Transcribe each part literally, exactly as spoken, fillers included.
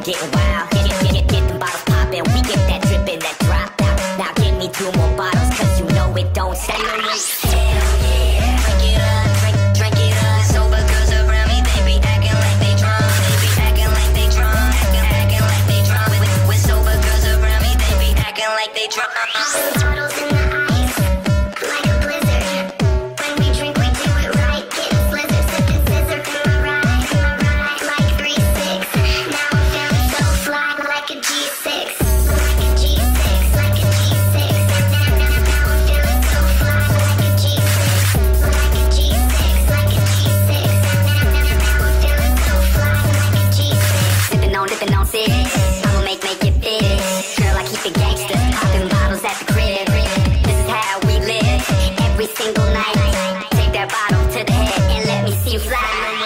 getting wild. Get, get, get, get them bottles poppin'. We get that drippin', that drop out. Now give me two more bottles, cause you know it don't stop. Hell yeah, drink it up, drink, drink it up. Sober girls around me, they be acting like they drunk. They be acting like they drunk, acting, acting like they drunk. With, with sober girls around me, they be acting like they drunk. Bottles in the ice, like a blizzard. When we drink, we do it right. Getting slizzard, sippin' scissor in my ride, in my ride, like three six. Now I'm feeling so fly, like a G six, like a G six, like a G six. Now, now, now I'm feeling so fly, like a G six, like a G six, like a G six. Now, now, now I'm feeling so fly, like a G six. Sippin' on, dippin' on six. I'ma make, make it big. Girl, I keep it gangsta. Poppin' bottles at the crib. This is how we live. Every single night. Take that bottle to the head and let me see you fly.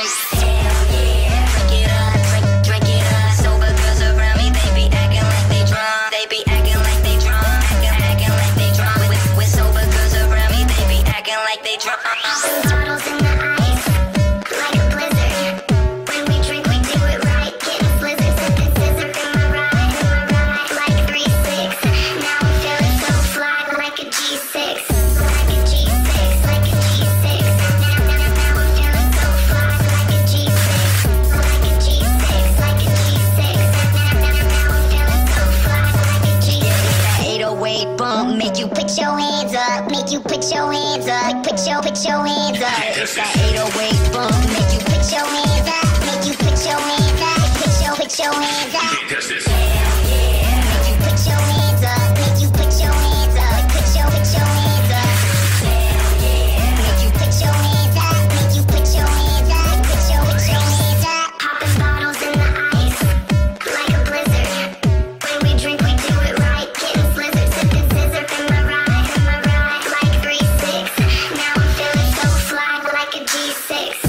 Hell yeah, drink it up, drink, drink it up. Sober girls around me, they be acting like they drunk. They be acting like they drunk, acting, acting like they drunk. With, with sober girls around me, they be acting like they drunk. Bottles in the ice, like a blizzard. When we drink, we do it right. Getting slizzard, sippin' scissor in my ride, in my ride, like three six. Now I'm feeling so fly, like a G six, like a G six, like a G six. Now, now, now I'm feeling so fly, like a G six, like a G six, like a G six. Now, now, now I'm feeling so fly, like a G six. That eight oh eight bump make you Put your hands up, make you put your hands up, put your, put your hands up. It's that eight oh eight bump make you Put your hands up, make you put your hands up, put your, put your hands up. hell yeah. Make you put your hands up, make you put your hands up, put your, put your hands up. Hell yeah. Make you put your hands up, make you put your hands up, put your, put your hands up. Poppin' bottles in the ice, like a blizzard. When we drink, we do it right. Getting slizzard, sippin' scissor in my ride, in my ride, like three six. Now I'm feeling so fly, like a G six.